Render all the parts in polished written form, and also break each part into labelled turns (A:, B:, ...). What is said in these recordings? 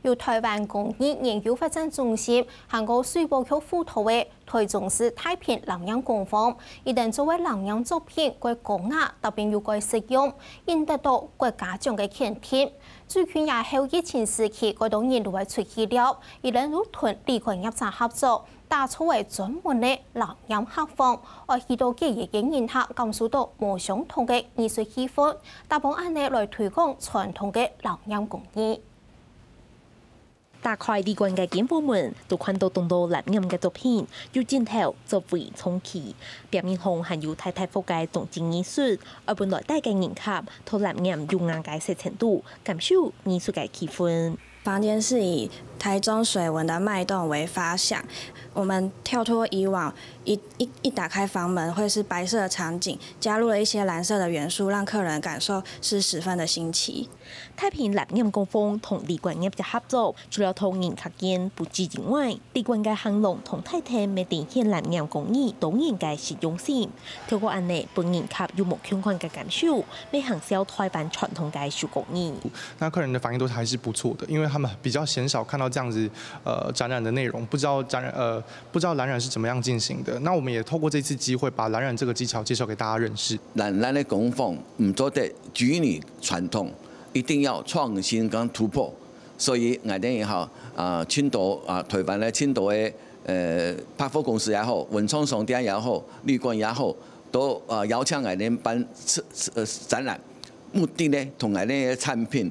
A: 由台灣工業研究發展中心、韓國水保局輔導嘅台中市太平南洋工坊，一旦作為南洋作品，佢高雅特別要佢實用，贏得到國家獎嘅肯定。最近也後疫情時期，佢當然都會出去了，一旦與團離開業者合作，打造為專門嘅南洋客房，而許多嘅業嘅人客感受到無相同嘅藝術氣氛，大幫安尼來推廣傳統嘅南洋工藝。
B: 打開李冠嘅檢貨門，都看到眾多南洋嘅作品，有鏡頭作為充氣，表面上含有太複嘅動靜藝術，而本來帶嘅人客，同南洋優雅嘅設程度，感受藝術嘅氣氛。
C: 房間是以台中水文的脈動為發想，我們跳脫以往一打開房門會是白色的場景，加入了一些藍色的元素，讓客人感受是十分的新奇。
B: 太平南洋工坊同李冠業嘅合作，除了同人客間布置之外，李冠嘅行廊同太廳咪呈現南洋工藝當然嘅實用性。透過安尼，本人客有目共睹嘅感受，咪行銷台灣傳統嘅手工藝。
D: 那客人的反應都還是不錯的，因為他們比較鮮少看到這樣子展覽的內容，不知道藍染是怎麼樣進行的。那我們也透過這次機會，把藍染這個技巧介紹給大家認識。
E: 咱的工坊唔做得拘泥傳統，一定要創新跟突破。所以我哋也好青島台灣的青島的百貨公司也好，文創商店也好，旅館也好，都邀請我哋辦展覽，目的呢同我哋嘅產品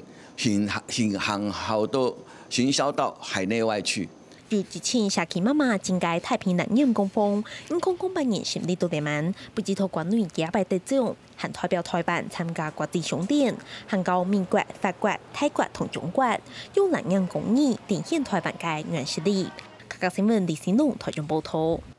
E: 行銷到海內外去。
B: 有一群社區媽媽進階太平南洋工坊，因公辦人心力都得滿，不止透過女幾百得獎，還代表台灣參加國際商展，行到美國、法國、泰國同中國，用南洋工藝展現台灣嘅軟實力。客家新聞李思農台中報道。